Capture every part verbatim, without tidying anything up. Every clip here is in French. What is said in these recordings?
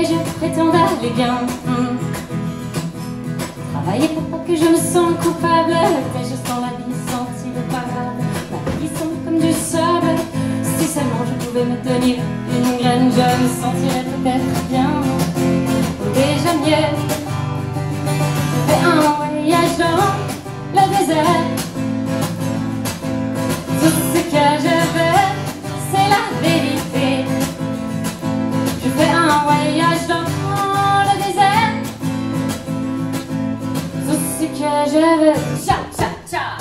je prétends aller bien. hmm. Travailler pour pas que je me sente coupable, mais je sens la vie sentir parade. La vie semble comme du sable. Si seulement je pouvais me tenir une graine, je me sentirais peut-être bien, ou déjà mieux. Je fais un voyage dans le désert. Tout ce que je veux, c'est la vérité. Je fais un voyage dans le désert. Tout ce que je veux. Ciao, ciao, ciao.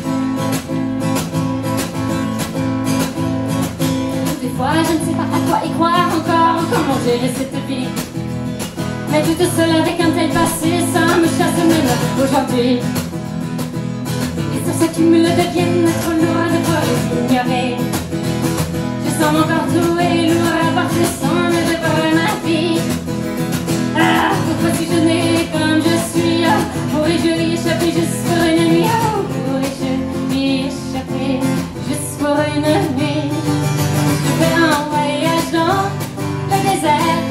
Des fois, je ne sais pas à quoi y croire encore, comment gérer cette vie. Mais toute seule avec un tel passé, ça me chasse même aujourd'hui. Et ça s'accumule, deviennent trop loin de quoi les ignorer. Je sens mon corps tout et lourd à porter sans me dévorer ma vie. Ah, pourquoi si je n'ai comme je suis, oh, pourrais-je y échapper juste pour une nuit, oh, pourrais-je y échapper juste pour une nuit. Je fais un voyage dans le désert.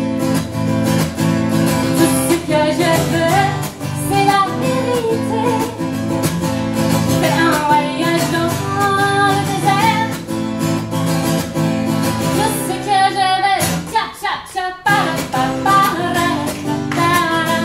Tout ce que je veux, c'est la vérité. Je fais un voyage dans le désert. Tout ce que je veux. Tcha tcha tcha para pa para para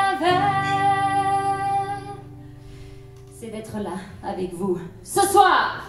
c'est d'être là avec vous ce soir.